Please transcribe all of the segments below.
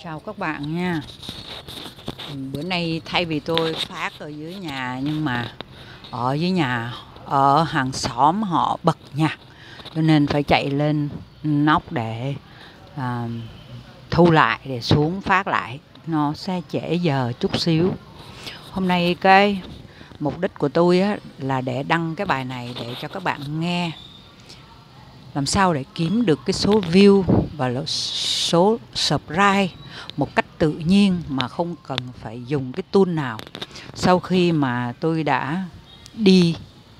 Chào các bạn nha. Bữa nay thay vì tôi phát ở dưới nhà, nhưng mà ở dưới nhà, ở hàng xóm họ bật nhạc, cho nên phải chạy lên nóc để thu lại, để xuống phát lại. Nó sẽ trễ giờ chút xíu. Hôm nay cái mục đích của tôi á, là để đăng cái bài này để cho các bạn nghe làm sao để kiếm được cái số view và số subscribe một cách tự nhiên mà không cần phải dùng cái tool nào. Sau khi mà tôi đã đi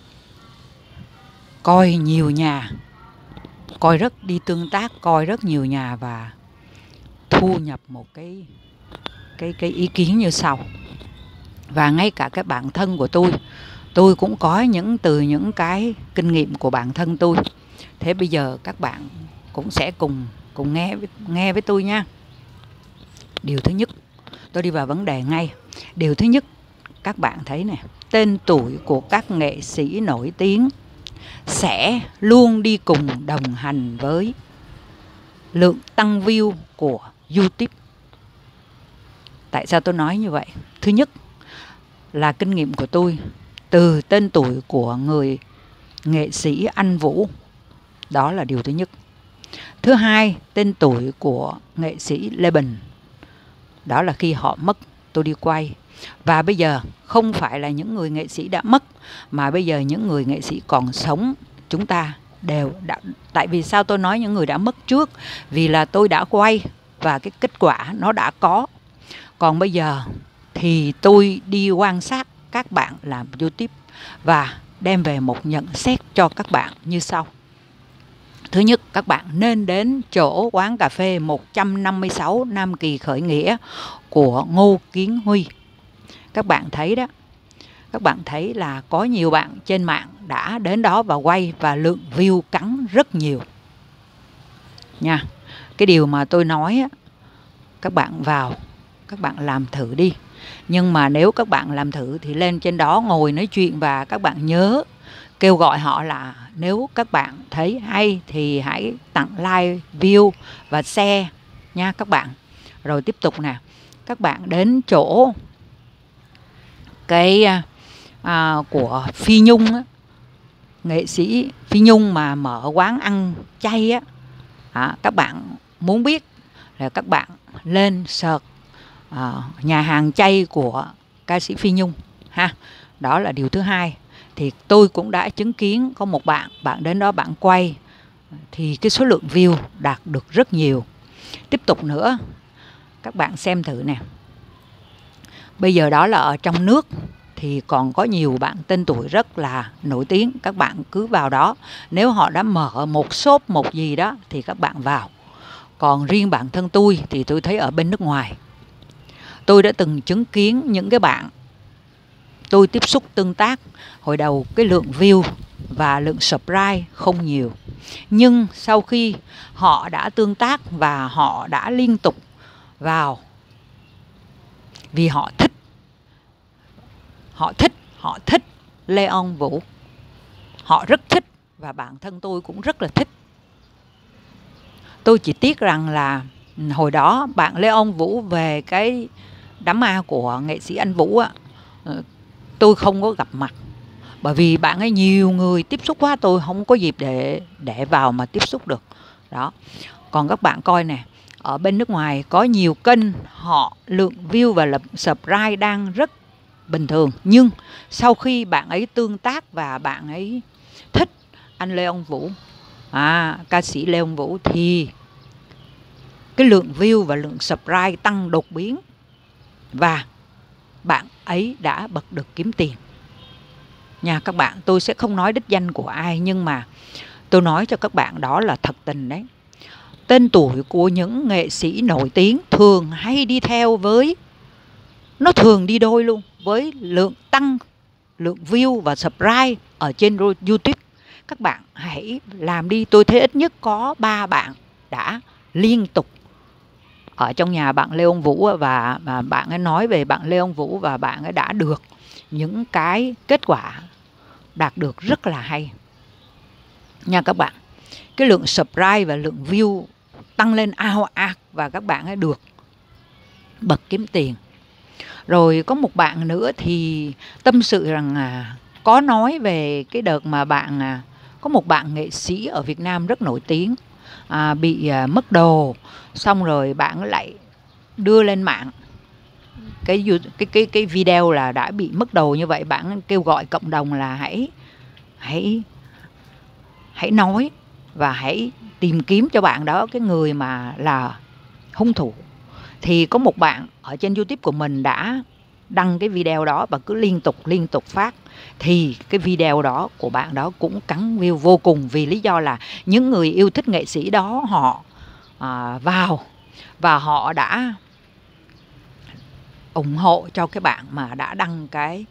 coi nhiều nhà, đi tương tác, coi rất nhiều nhà và thu nhập một cái ý kiến như sau. Và ngay cả cái bản thân của tôi cũng có từ những cái kinh nghiệm của bản thân tôi. Thế bây giờ các bạn cũng sẽ cùng nghe với tôi nha. Điều thứ nhất, tôi đi vào vấn đề ngay. Điều thứ nhất, các bạn thấy nè, tên tuổi của các nghệ sĩ nổi tiếng sẽ luôn đi cùng đồng hành với lượng tăng view của YouTube. Tại sao tôi nói như vậy? Thứ nhất là kinh nghiệm của tôi từ tên tuổi của người nghệ sĩ Anh Vũ. Đó là điều thứ nhất. Thứ hai, tên tuổi của nghệ sĩ Lê Bình. Đó là khi họ mất, tôi đi quay. Và bây giờ không phải là những người nghệ sĩ đã mất, mà bây giờ những người nghệ sĩ còn sống, chúng ta đều đã. Tại vì sao tôi nói những người đã mất trước? Vì là tôi đã quay và cái kết quả nó đã có. Còn bây giờ thì tôi đi quan sát các bạn làm YouTube và đem về một nhận xét cho các bạn như sau. Thứ nhất, các bạn nên đến chỗ quán cà phê 156 Nam Kỳ Khởi Nghĩa của Ngô Kiến Huy. Các bạn thấy đó, các bạn thấy là có nhiều bạn trên mạng đã đến đó và quay, và lượng view cắn rất nhiều nha. Cái điều mà tôi nói á, các bạn vào, các bạn làm thử đi. Nhưng mà nếu các bạn làm thử thì lên trên đó ngồi nói chuyện, và các bạn nhớ kêu gọi họ là nếu các bạn thấy hay thì hãy tặng like, view và share nha các bạn. Rồi tiếp tục nè, các bạn đến chỗ của Phi Nhung á, nghệ sĩ Phi Nhung mà mở quán ăn chay á. Các bạn muốn biết là các bạn lên search nhà hàng chay của ca sĩ Phi Nhung ha. Đó là điều thứ hai. Thì tôi cũng đã chứng kiến có một bạn đến đó bạn quay thì cái số lượng view đạt được rất nhiều. Tiếp tục nữa, các bạn xem thử nè. Bây giờ đó là ở trong nước thì còn có nhiều bạn tên tuổi rất là nổi tiếng. Các bạn cứ vào đó. Nếu họ đã mở một shop, một gì đó thì các bạn vào. Còn riêng bản thân tôi thì tôi thấy ở bên nước ngoài, tôi đã từng chứng kiến những cái bạn tôi tiếp xúc tương tác. Hồi đầu cái lượng view và lượng subscribe không nhiều, nhưng sau khi họ đã tương tác và họ đã liên tục vào vì họ thích Lê Ông Vũ. Họ rất thích và bản thân tôi cũng rất là thích. Tôi chỉ tiếc rằng là hồi đó bạn Lê Ông Vũ về cái đám ma của nghệ sĩ Anh Vũ á, tôi không có gặp mặt. Bởi vì bạn ấy nhiều người tiếp xúc quá, tôi không có dịp để vào mà tiếp xúc được. Đó. Còn các bạn coi nè, ở bên nước ngoài có nhiều kênh họ lượng view và subscribe đang rất bình thường. Nhưng sau khi bạn ấy tương tác và bạn ấy thích anh Lê Ông Vũ, ca sĩ Lê Ông Vũ, thì cái lượng view và lượng subscribe tăng đột biến. Và bạn ấy đã bật được kiếm tiền nha các bạn. Tôi sẽ không nói đích danh của ai, nhưng mà tôi nói cho các bạn đó là thật tình đấy. Tên tuổi của những nghệ sĩ nổi tiếng thường hay đi theo với, nó thường đi đôi luôn với lượng view và subscribe ở trên YouTube. Các bạn hãy làm đi. Tôi thấy ít nhất có 3 bạn đã liên tục ở trong nhà bạn Lê Ông Vũ, và bạn ấy nói về bạn Lê Ông Vũ, và bạn ấy đã được những cái kết quả đạt được rất là hay nha các bạn. Cái lượng subscribe và lượng view tăng lên ào ạt, và các bạn ấy được bật kiếm tiền. Rồi có một bạn nữa thì tâm sự rằng có nói về cái đợt mà có một bạn nghệ sĩ ở Việt Nam rất nổi tiếng bị mất đồ, xong rồi bạn lại đưa lên mạng cái video là đã bị mất đồ như vậy. Bạn kêu gọi cộng đồng là hãy nói và hãy tìm kiếm cho bạn đó cái người mà là hung thủ. Thì có một bạn ở trên YouTube của mình đã đăng cái video đó và cứ liên tục phát. Thì cái video đó của bạn đó cũng cắn view vô cùng, vì lý do là những người yêu thích nghệ sĩ đó họ vào và họ đã ủng hộ cho cái bạn mà đã đăng cái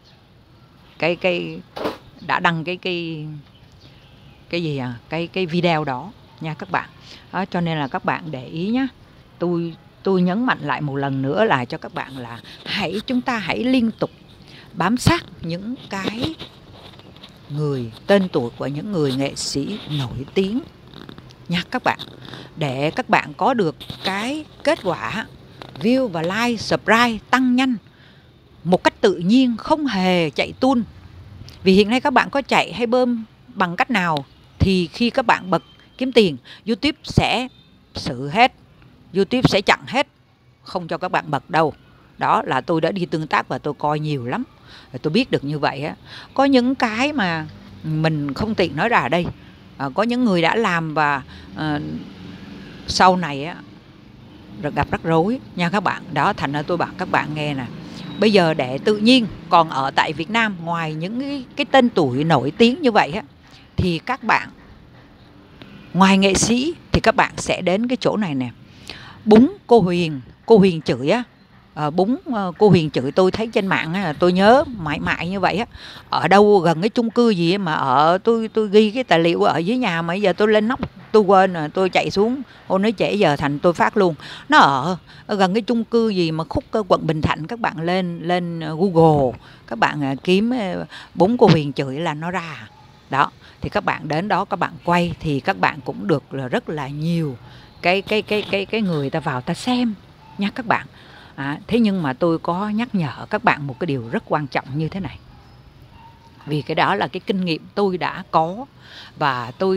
video đó nha các bạn. Đó, cho nên là các bạn để ý nhé. Tôi nhấn mạnh lại một lần nữa là cho các bạn là chúng ta hãy liên tục bám sát những cái tên tuổi của những người nghệ sĩ nổi tiếng nha các bạn, để các bạn có được cái kết quả view và like, subscribe tăng nhanh một cách tự nhiên, không hề chạy tuôn. Vì hiện nay các bạn có chạy hay bơm bằng cách nào thì khi các bạn bật kiếm tiền, YouTube sẽ xử hết, YouTube sẽ chặn hết, không cho các bạn bật đâu. Đó là tôi đã đi tương tác và tôi coi nhiều lắm, tôi biết được như vậy á. Có những cái mà mình không tiện nói ra ở đây, có những người đã làm và sau này á gặp rắc rối nha các bạn. Đó, thành ra tôi bảo các bạn nghe nè, bây giờ để tự nhiên còn ở tại Việt Nam, ngoài những cái tên tuổi nổi tiếng như vậy á, thì các bạn ngoài nghệ sĩ thì các bạn sẽ đến cái chỗ này nè. Búng cô Huyền chửi á, cô Huyền chửi tôi thấy trên mạng á, tôi nhớ mãi mãi như vậy á. Ở đâu gần cái chung cư gì mà tôi ghi cái tài liệu ở dưới nhà, mà giờ tôi lên nóc tôi quên rồi, tôi chạy xuống, hôm nói trễ giờ thành tôi phát luôn. Nó ở gần cái chung cư gì mà khúc quận Bình Thạnh, các bạn lên Google các bạn kiếm Búng cô Huyền chửi là nó ra. Đó, thì các bạn đến đó các bạn quay thì các bạn cũng được là rất là nhiều cái người ta vào ta xem nha các bạn. Thế nhưng mà tôi có nhắc nhở các bạn một cái điều rất quan trọng như thế này, vì cái đó là cái kinh nghiệm tôi đã có và tôi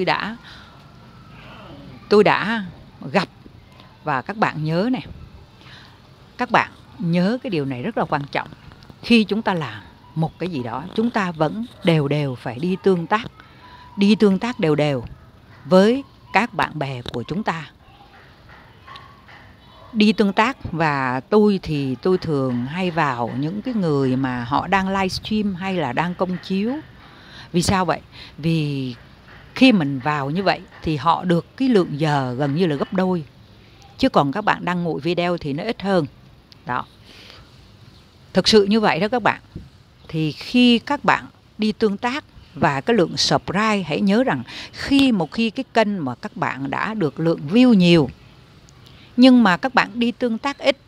đã gặp. Và các bạn nhớ nè, các bạn nhớ cái điều này rất là quan trọng. Khi chúng ta làm một cái gì đó, chúng ta vẫn đều phải đi tương tác đều với các bạn bè của chúng ta, đi tương tác. Và tôi thì tôi thường hay vào những cái người mà họ đang livestream hay là đang công chiếu. Vì sao vậy? Vì khi mình vào như vậy thì họ được cái lượng giờ gần như là gấp đôi, chứ còn các bạn đăng ngồi video thì nó ít hơn. Đó, thực sự như vậy đó các bạn. Thì khi các bạn đi tương tác và cái lượng subscribe, hãy nhớ rằng một khi cái kênh mà các bạn đã được lượng view nhiều, nhưng mà các bạn đi tương tác ít,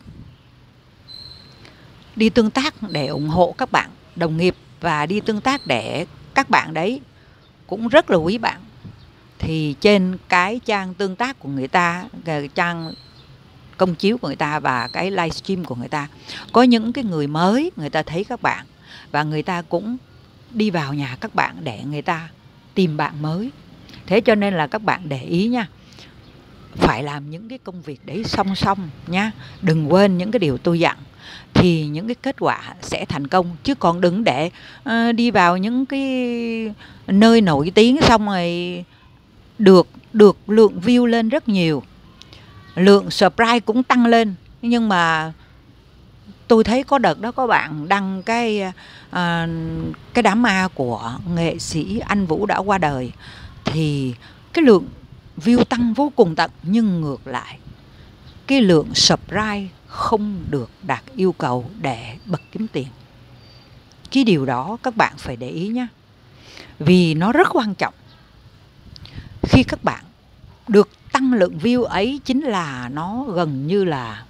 đi tương tác để ủng hộ các bạn đồng nghiệp và đi tương tác để các bạn đấy cũng rất là quý bạn, thì trên cái trang tương tác của người ta, trang công chiếu của người ta và cái livestream của người ta, có những cái người mới người ta thấy các bạn và người ta cũng đi vào nhà các bạn để người ta tìm bạn mới. Thế cho nên là các bạn để ý nha, phải làm những cái công việc đấy song song nha, đừng quên những cái điều tôi dặn, thì những cái kết quả sẽ thành công. Chứ còn đừng để đi vào những cái nơi nổi tiếng xong rồi được lượng view lên rất nhiều, lượng subscribe cũng tăng lên, nhưng mà tôi thấy có đợt đó có bạn đăng cái đám ma của nghệ sĩ Anh Vũ đã qua đời, thì cái lượng view tăng vô cùng tận, nhưng ngược lại cái lượng subscribe không được đạt yêu cầu để bật kiếm tiền. Cái điều đó các bạn phải để ý nhé, vì nó rất quan trọng. Khi các bạn được tăng lượng view ấy, chính là nó gần như là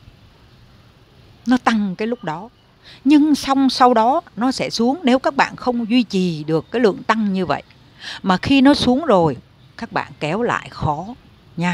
nó tăng cái lúc đó, nhưng sau đó nó sẽ xuống nếu các bạn không duy trì được cái lượng tăng như vậy. Mà khi nó xuống rồi các bạn kéo lại khó nha,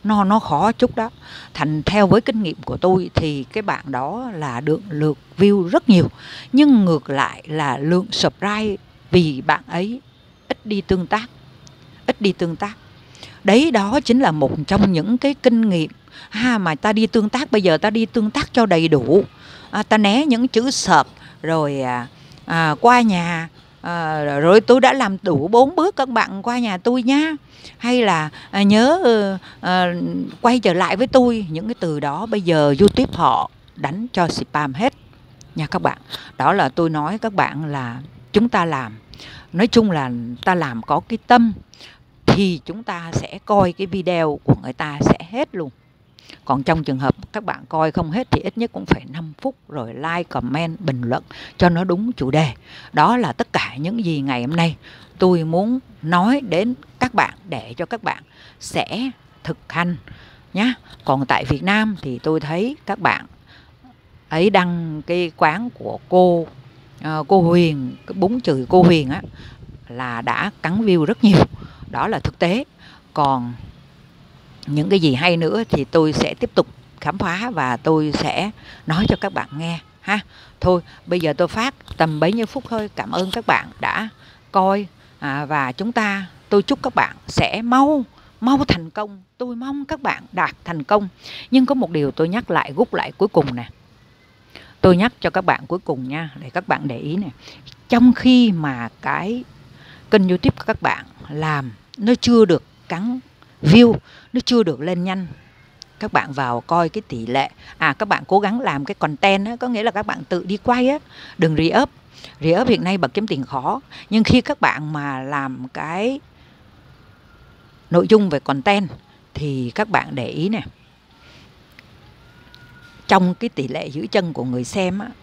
nó khó chút đó. Thành theo với kinh nghiệm của tôi thì cái bạn đó là được lượt view rất nhiều, nhưng ngược lại là lượng subscribe vì bạn ấy ít đi tương tác, ít đi tương tác. Đấy, đó chính là một trong những cái kinh nghiệm mà ta đi tương tác. Bây giờ ta đi tương tác cho đầy đủ, ta né những chữ sợp rồi qua nhà, rồi tôi đã làm đủ 4 bước các bạn qua nhà tôi nhá, hay là nhớ quay trở lại với tôi. Những cái từ đó bây giờ YouTube họ đánh cho spam hết nha các bạn. Đó là tôi nói các bạn là chúng ta làm, nói chung là ta làm có cái tâm thì chúng ta sẽ coi cái video của người ta sẽ hết luôn. Còn trong trường hợp các bạn coi không hết thì ít nhất cũng phải 5 phút rồi like, comment, bình luận cho nó đúng chủ đề. Đó là tất cả những gì ngày hôm nay tôi muốn nói đến các bạn để cho các bạn sẽ thực hành nhé. Còn tại Việt Nam thì tôi thấy các bạn ấy đăng cái quán của cô Huyền, cái bún chửi cô Huyền á, là đã cắn view rất nhiều. Đó là thực tế. Còn những cái gì hay nữa thì tôi sẽ tiếp tục khám phá và tôi sẽ nói cho các bạn nghe ha. Thôi bây giờ tôi phát tầm bấy nhiêu phút thôi. Cảm ơn các bạn đã coi, và tôi chúc các bạn sẽ mau thành công. Tôi mong các bạn đạt thành công. Nhưng có một điều tôi nhắc lại, rút lại cuối cùng nè. Tôi nhắc cho các bạn cuối cùng nha, để các bạn để ý nè. Trong khi mà cái kênh YouTube của các bạn làm nó chưa được cắn view, nó chưa được lên nhanh, các bạn vào coi cái tỷ lệ. Các bạn cố gắng làm cái content á, có nghĩa là các bạn tự đi quay á, đừng re-up. Re-up hiện nay bật kiếm tiền khó. Nhưng khi các bạn mà làm cái nội dung về content thì các bạn để ý nè, trong cái tỷ lệ giữ chân của người xem á,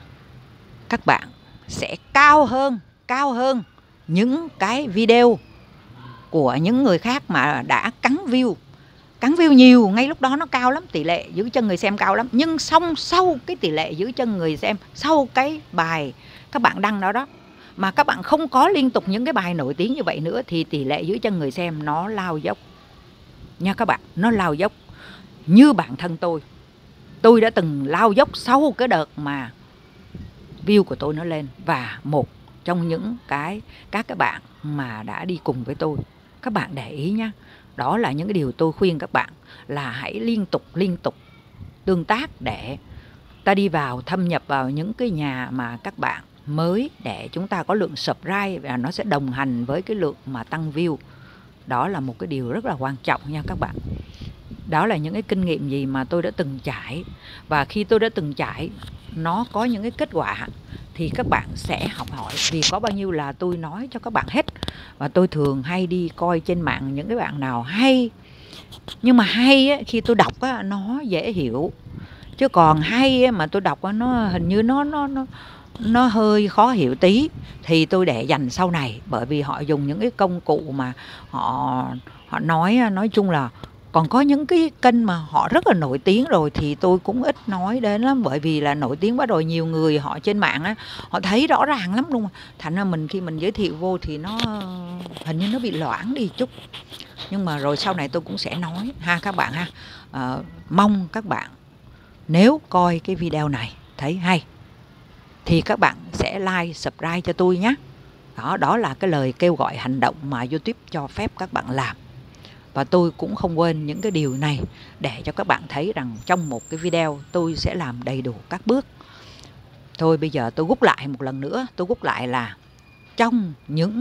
các bạn sẽ cao hơn những cái video của những người khác mà đã cắn view nhiều. Ngay lúc đó nó cao lắm, tỷ lệ giữ chân người xem cao lắm. Nhưng sau cái tỷ lệ giữ chân người xem, sau cái bài các bạn đăng đó mà các bạn không có liên tục những cái bài nổi tiếng như vậy nữa thì tỷ lệ giữ chân người xem nó lao dốc nha các bạn. Nó lao dốc. Như bản thân tôi đã từng lao dốc sau cái đợt mà view của tôi nó lên. Và một trong những các bạn mà đã đi cùng với tôi, các bạn để ý nhé. Đó là những cái điều tôi khuyên các bạn là hãy liên tục tương tác để ta đi vào thâm nhập vào những cái nhà mà các bạn mới, để chúng ta có lượng subscribe và nó sẽ đồng hành với cái lượng mà tăng view. Đó là một cái điều rất là quan trọng nha các bạn. Đó là những cái kinh nghiệm gì mà tôi đã từng trải. Và khi tôi đã từng trải, nó có những cái kết quả thì các bạn sẽ học hỏi. Vì có bao nhiêu là tôi nói cho các bạn hết. Và tôi thường hay đi coi trên mạng những cái bạn nào hay. Nhưng mà hay á, khi tôi đọc á, nó dễ hiểu. Chứ còn hay á, mà tôi đọc á, nó hình như nó hơi khó hiểu tí, thì tôi để dành sau này. Bởi vì họ dùng những cái công cụ mà họ nói chung là còn có những cái kênh mà họ rất là nổi tiếng rồi thì tôi cũng ít nói đến lắm. Bởi vì là nổi tiếng quá rồi, nhiều người họ trên mạng á, họ thấy rõ ràng lắm luôn. Thành ra khi mình giới thiệu vô thì nó hình như nó bị loãng đi chút. Nhưng mà rồi sau này tôi cũng sẽ nói ha các bạn ha. Mong các bạn nếu coi cái video này thấy hay thì các bạn sẽ like, subscribe cho tôi nhé. Đó là cái lời kêu gọi hành động mà YouTube cho phép các bạn làm. Và tôi cũng không quên những cái điều này để cho các bạn thấy rằng trong một cái video tôi sẽ làm đầy đủ các bước. Thôi bây giờ tôi rút lại một lần nữa. Tôi rút lại là trong những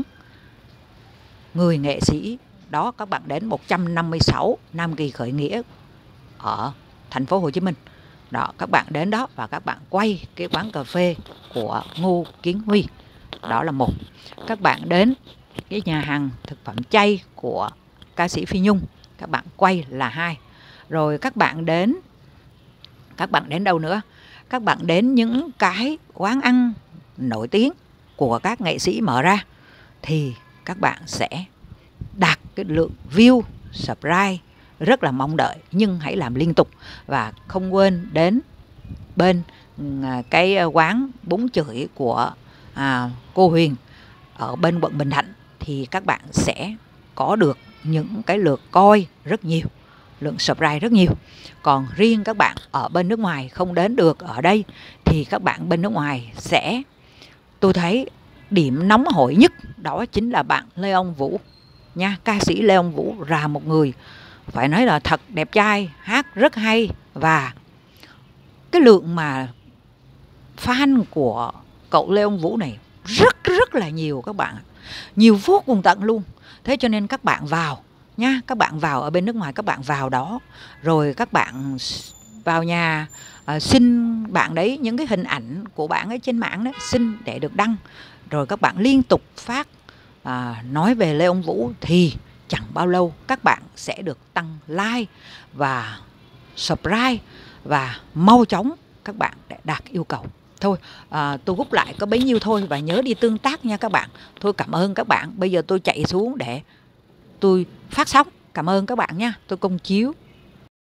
người nghệ sĩ đó, các bạn đến 156 Nam Kỳ Khởi Nghĩa ở thành phố Hồ Chí Minh. Đó, các bạn đến đó và các bạn quay cái quán cà phê của Ngô Kiến Huy. Đó là một. Các bạn đến cái nhà hàng thực phẩm chay của ca sĩ Phi Nhung, các bạn quay là 2. Rồi các bạn đến đâu nữa? Các bạn đến những cái quán ăn nổi tiếng của các nghệ sĩ mở ra thì các bạn sẽ đạt cái lượng view, subscribe rất là mong đợi. Nhưng hãy làm liên tục. Và không quên đến bên cái quán bún chửi của cô Huyền ở bên quận Bình Thạnh thì các bạn sẽ có được những cái lượt coi rất nhiều. lượng subscribe rất nhiều. Còn riêng các bạn ở bên nước ngoài không đến được ở đây thì các bạn bên nước ngoài sẽ, tôi thấy điểm nóng hổi nhất đó chính là bạn Lê Ông Vũ nha. Ca sĩ Lê Ông Vũ là một người phải nói là thật đẹp trai, hát rất hay, và cái lượng mà fan của cậu Lê Ông Vũ này rất là nhiều các bạn, nhiều vô cùng tận luôn. Thế cho nên các bạn vào nha, các bạn vào ở bên nước ngoài, các bạn vào đó rồi các bạn vào nhà xin bạn đấy những cái hình ảnh của bạn ấy trên mạng đấy, xin để được đăng, rồi các bạn liên tục phát nói về Lê Ông Vũ, thì chẳng bao lâu các bạn sẽ được tăng like và subscribe, và mau chóng các bạn để đạt yêu cầu. Thôi tôi rút lại có bấy nhiêu thôi, và nhớ đi tương tác nha các bạn. Thôi cảm ơn các bạn, bây giờ tôi chạy xuống để tôi phát sóng. Cảm ơn các bạn nha, tôi công chiếu.